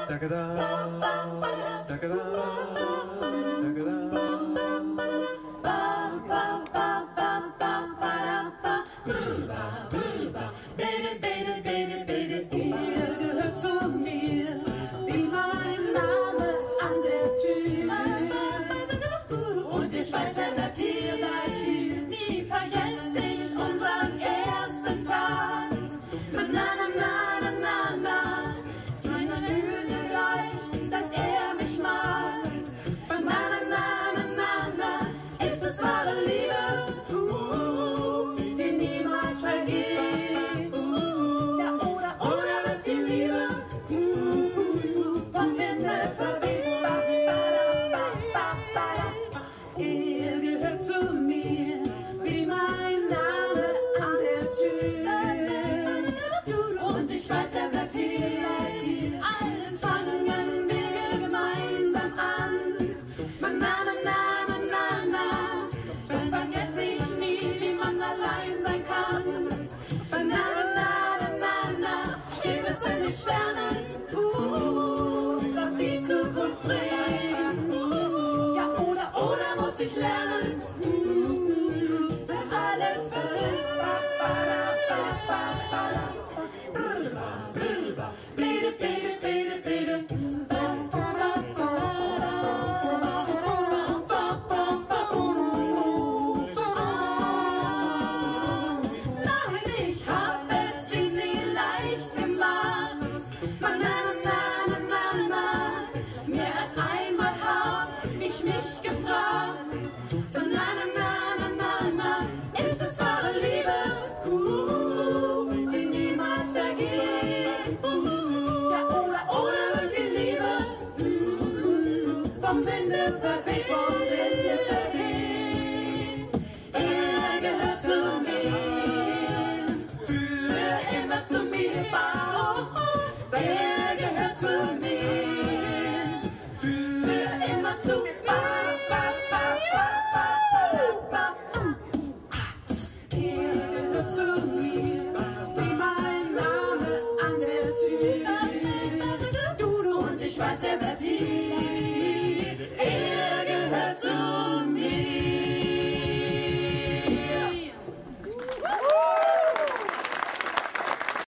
Und ich weiß, er bleibt hier, nie vergesse ich unseren ersten Tag. Na na na na na na, ich fühle gleich, dass er mich mag. Na na na na na na, ist es wahre Liebe, die niemals vergeht. Ja, oder wird die Liebe vom Winde verweht. Er gehört zu mir, wie mein Name an der Tür. Und ich weiß, er bleibt hier. Alles fangen wir gemeinsam an. Na na na na na na, dann vergesse ich nie, wie man allein sein kann. Na na na na na, steht es in den Sternen, was die Zukunft bringt. Ja, oder muss ich lernen, dass alles verrückt. Bede, bede, bede, bede. Nein, ich hab es ihm nie leicht gemacht. Na na na na na na, mehr als einmal hab ich mich gefragt. Na na na na na na, ist es wahre Liebe, die niemals vergeht. Ja, oder wird die Liebe vom Winde verweht, vom Winde verweht. Er gehört zu mir, für immer zu mir. Er gehört zu mir, für immer zu mir. Er gehört zu mir, wie mein Name an der Tür. Und ich weiß, er bleibt hier.